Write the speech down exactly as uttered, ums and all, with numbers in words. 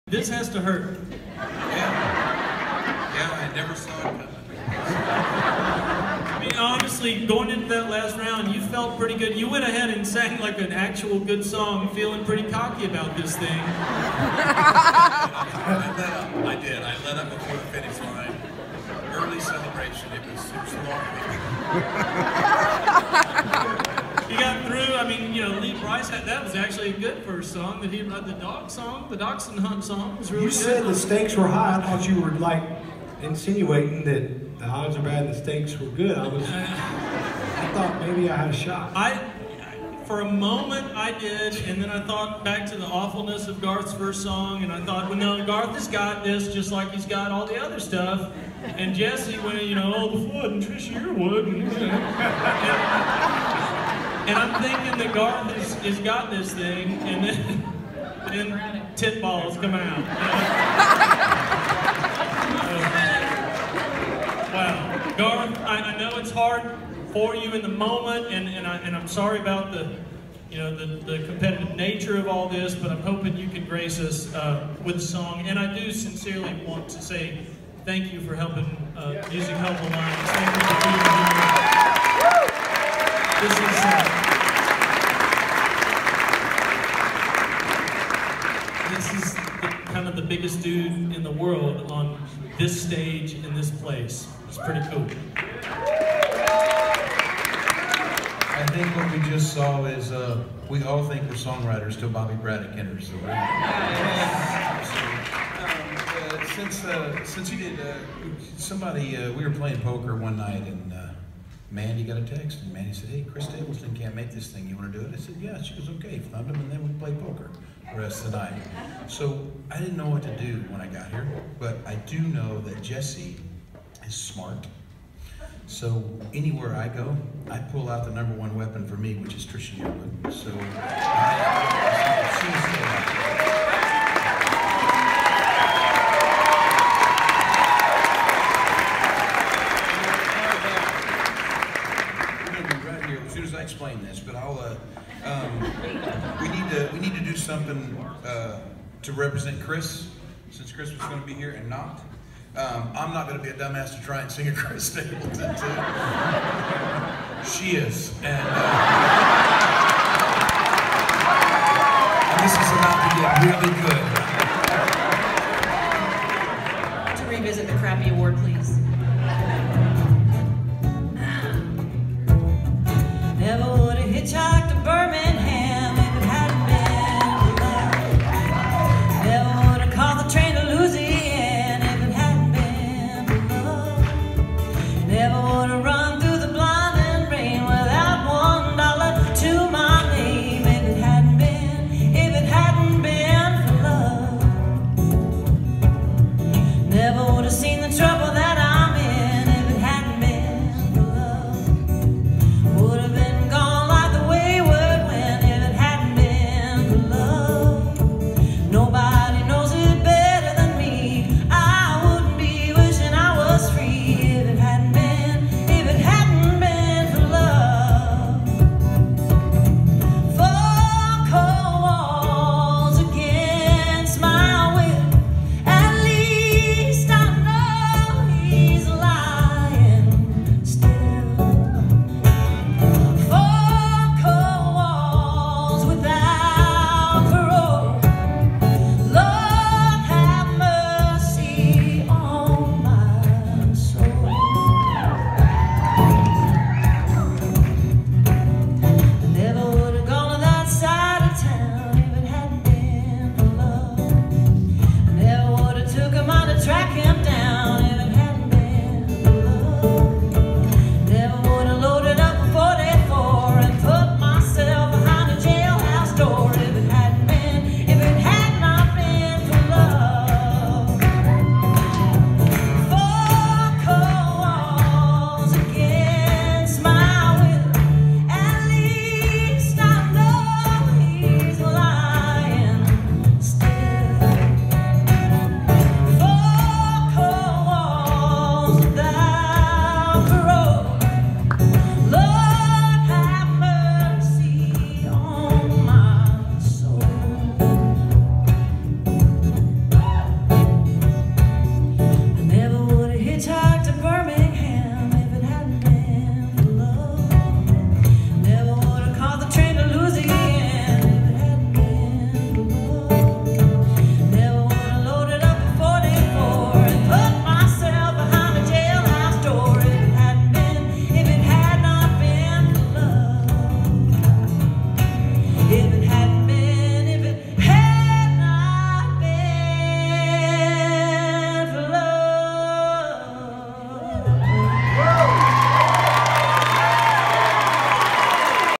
This has to hurt. Yeah, yeah, I never saw it coming. I mean, honestly, going into that last round, you felt pretty good. You went ahead and sang like an actual good song, feeling pretty cocky about this thing. I let up. I did. I let up before the finish line. Early celebration. It was, it was long. You got through. I mean, you know, Lee Brice had, that was actually a good first song that he wrote. The dog song, the Dachshund Hunt song was really you good. You said the stakes were high. I thought you were like insinuating that the odds are bad and the stakes were good. I was, I thought maybe I had a shot. I, for a moment I did, and then I thought back to the awfulness of Garth's first song, and I thought, well, no, Garth has got this just like he's got all the other stuff. And Jesse went, you know, oh, the flood and Trisha Yearwood. And, and I'm thinking that Garth has, has got this thing, and then, and then tit balls come out. You know? Wow. Garth, I, I know it's hard for you in the moment, and, and, I, and I'm sorry about the, you know, the, the competitive nature of all this, but I'm hoping you can grace us uh, with a song. And I do sincerely want to say thank you for helping uh, Music Help Alliance. Thank you for being here. This is, uh, this is the, kind of the biggest dude in the world on this stage in this place. It's pretty cool. I think what we just saw is uh, we all think we're songwriters till Bobby Braddock enters the room. So, um, uh, since uh, since you did, uh, somebody uh, we were playing poker one night and uh, Mandy got a text and Mandy said, "Hey, Chris Stapleton can't make this thing. You want to do it?" I said, "Yeah." She goes, "Okay." Found him and then we play poker the rest of the night. So I didn't know what to do when I got here, but I do know that Jesse is smart. So anywhere I go, I pull out the number one weapon for me, which is Trisha Yearwood. So I, she's right here as soon as I explain this, but I'll. Uh, um, we need to we need to do something uh, to represent Chris, since Chris was going to be here and not. Um, I'm not going to be a dumbass to try and sing a Chris Stapleton too. She is, and, uh, and this is about to get really good.